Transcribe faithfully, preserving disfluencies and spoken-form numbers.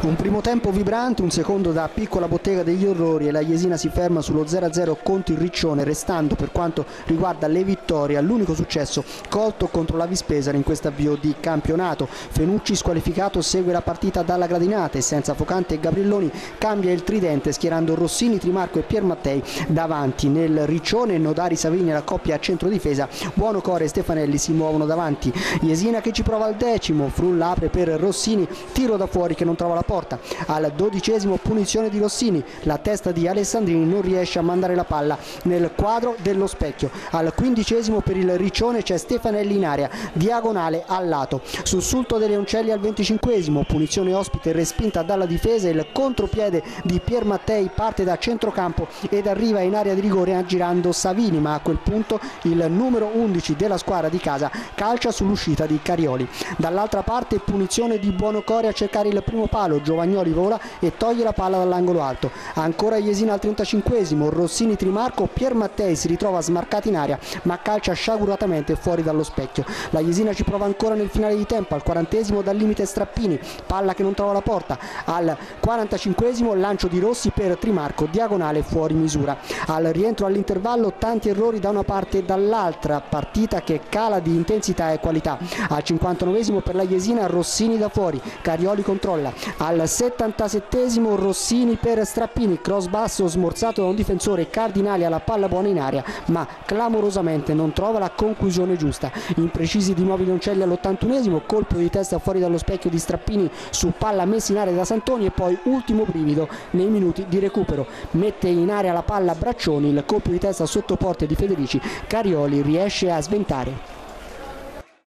Un primo tempo vibrante, un secondo da piccola bottega degli orrori e la Jesina si ferma sullo zero a zero contro il Riccione, restando per quanto riguarda le vittorie all'unico successo colto contro la Vispesaro in questo avvio di campionato. Fenucci, squalificato, segue la partita dalla gradinata e senza Focante e Gabrielloni cambia il tridente schierando Rossini, Trimarco e Piermattei davanti. Nel Riccione Nodari Savini e la coppia a centrodifesa, Buonocore e Stefanelli si muovono davanti. Jesina che ci prova al decimo, Frulla apre per Rossini, tiro da fuori che non trova la porta. Al dodicesimo punizione di Rossini, la testa di Alessandrini non riesce a mandare la palla nel quadro dello specchio. Al quindicesimo per il Riccione c'è Stefanelli in area, diagonale al lato. Sussulto dei Leoncelli al venticinquesimo, punizione ospite respinta dalla difesa, il contropiede di Piermattei parte da centrocampo ed arriva in area di rigore aggirando Savini, ma a quel punto il numero undici della squadra di casa calcia sull'uscita di Carioli. Dall'altra parte punizione di Buonocore a cercare il primo palo, Giovagnoli vola e toglie la palla dall'angolo alto. Ancora Jesina al trentacinquesimo, Rossini, Trimarco, Piermattei si ritrova smarcato in aria ma calcia sciaguratamente fuori dallo specchio. La Jesina ci prova ancora nel finale di tempo, al quarantesimo dal limite Strappini, palla che non trova la porta. Al quarantacinquesimo lancio di Rossi per Trimarco, diagonale fuori misura. Al rientro all'intervallo tanti errori da una parte e dall'altra, partita che cala di intensità e qualità. Al cinquantanovesimo per la Jesina Rossini da fuori, Carioli controlla. Al settantasettesimo Rossini per Strappini, cross basso smorzato da un difensore, Cardinali alla palla buona in aria ma clamorosamente non trova la conclusione giusta. Imprecisi di nuovi Leoncelli all'ottantunesimo, colpo di testa fuori dallo specchio di Strappini su palla messa in aria da Santoni e poi ultimo brivido nei minuti di recupero. Mette in aria la palla Braccioni, il colpo di testa sotto porte di Federici, Carioli riesce a sventare.